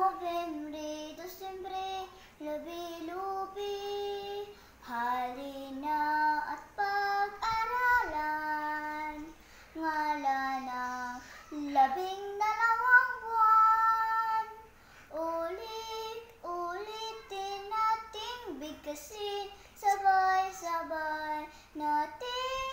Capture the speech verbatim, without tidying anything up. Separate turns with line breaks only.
Nobyembre, Disyembre, lubi-lubi, halina at pag-aralan. Ngalan ng labing dalawang buwan, ulit-ulitin nating bigkasin, sabay-sabay natin